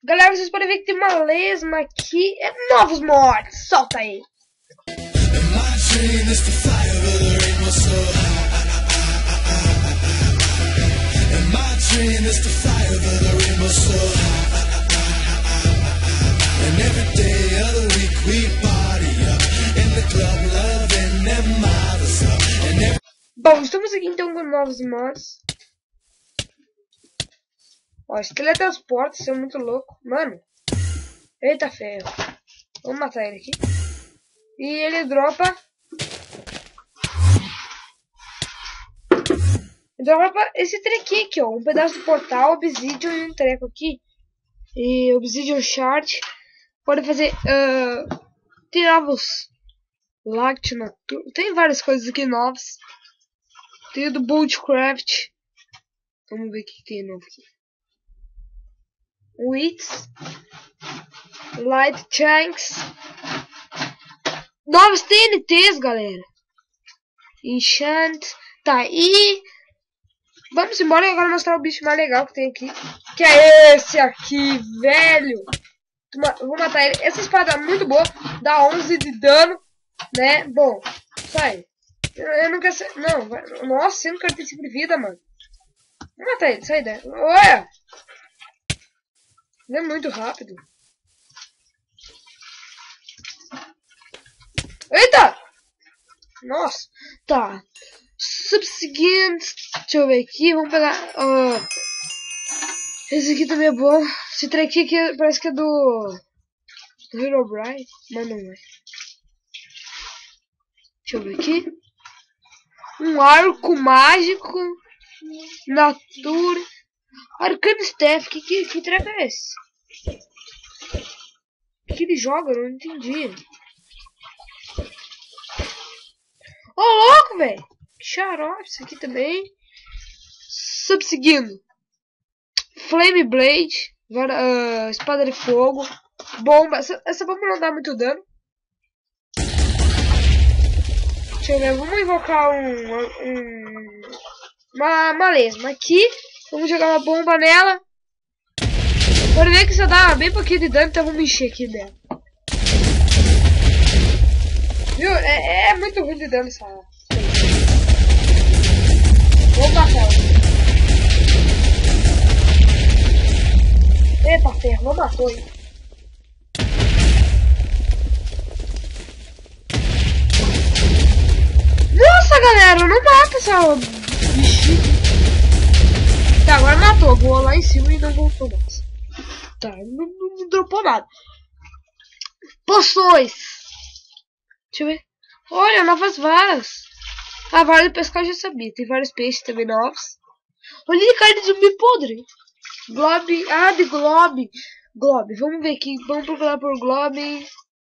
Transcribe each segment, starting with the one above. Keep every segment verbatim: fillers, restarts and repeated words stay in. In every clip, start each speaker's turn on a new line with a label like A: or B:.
A: Galera, vocês podem ver que tem uma lesma aqui. É novos mods. Solta aí. Bom, estamos aqui então com novos mods. Ó, esse teletransporte, isso é muito louco. Mano. Eita ferro. Vamos matar ele aqui. E ele dropa. Dropa esse trequinho aqui, ó. Um pedaço do portal, obsidian e um treco aqui. E obsidian shard. Pode fazer. Uh, tem novos. Lácteo natura. Tem várias coisas aqui novas. Tem o do Buildcraft. Vamos ver o que tem novo aqui. Wits. Light Tanks. Novos T N Ts, galera. Enchant. Tá, e... vamos embora e agora mostrar o bicho mais legal que tem aqui. Que é esse aqui, velho. Vou matar ele. Essa espada é muito boa. Dá onze de dano, né? Bom, sai. Eu, eu não quero ser... Não, vai... Nossa, eu não quero ter cinco de vida, mano. Vou matar ele, sai daí. Olha! Ele é muito rápido. Eita! Nossa, tá. Subseguinte. Deixa eu ver aqui. Vamos pegar. Uh, esse aqui também é bom. Esse trequinho aqui parece que é do. Do Herobrine. Mas não é. Deixa eu ver aqui. Um arco mágico. Natura. Arcane Staff. Que, que, que treco é esse? O que ele joga? Eu não entendi. Ô, oh, louco, velho. Xarope, isso aqui também. Subseguindo. Flame Blade. Uh, espada de fogo. Bomba. Essa, essa bomba não dá muito dano. Deixa eu ver. Vamos invocar um... um uma, uma lesma aqui. Vamos jogar uma bomba nela. Pode ver que isso dá bem pouquinho de dano. Então vamos encher aqui dela. Viu? É, é muito ruim de dano essa. Vamos matar ela. Eita ferro, não matou, hein? Nossa, galera, não mata essa bichinha. Tá, agora matou. Voou lá em cima e não voltou mais. Tá, não, não, não dropou nada. Poções. Deixa eu ver. Olha, novas varas. A vara de pescar eu já sabia. Tem vários peixes também novos. Olha, carne de zumbi podre. Globe. Ah, de globe. Globe. Vamos ver aqui. Vamos procurar por globe.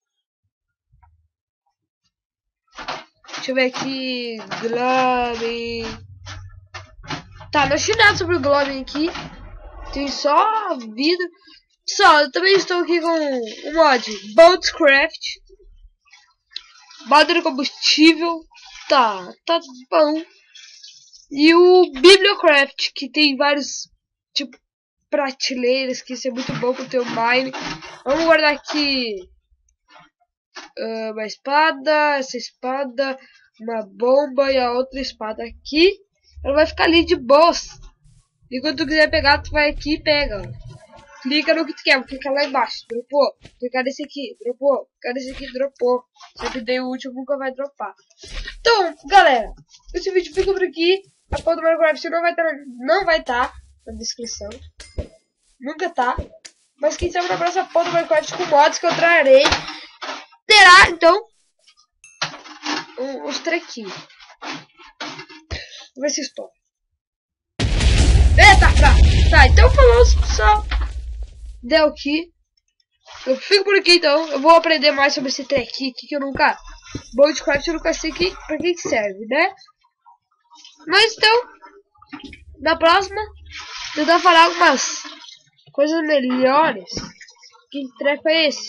A: Deixa eu ver aqui. Globe. Tá, não achei nada sobre o globe aqui. Tem só vida. Só, eu também estou aqui com o mod Buildcraft. Balde de combustível. Tá, tá bom. E o Bibliocraft, que tem vários tipo prateleiras, que isso é muito bom pro teu mine. Vamos guardar aqui uh, uma espada, essa espada, uma bomba e a outra espada aqui. Ela vai ficar ali de boss. E quando tu quiser pegar, tu vai aqui e pega. Clica no que tu quer, clica lá embaixo, dropou. Clica nesse aqui, dropou. Clica nesse aqui, dropou. Se eu dei o último, nunca vai dropar. Então, galera, esse vídeo fica por aqui. A porra do Minecraft não vai estar não vai estar na descrição. Nunca tá. Mas quem sabe na próxima porra do Minecraft com mods que eu trarei. Terá, então, um, os trequinhos. Vamos ver se estoura. Eita, tá. Tá, então falou, pessoal. Deu aqui. Eu fico por aqui então. Eu vou aprender mais sobre esse trequinho aqui que eu nunca. Buildcraft eu nunca sei que, pra que, que serve, né? Mas então, na próxima, tentar falar algumas coisas melhores. Que treco é esse?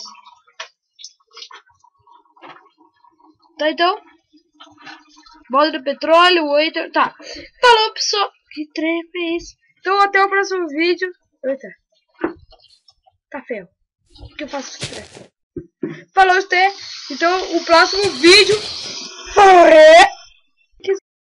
A: Tá, então. Bola do petróleo, waiter. Tá. Falou, pessoal. Que treco é esse? Então, até o próximo vídeo. Eita. Tá feio. O que eu faço? Falou, Stê. Então, o próximo vídeo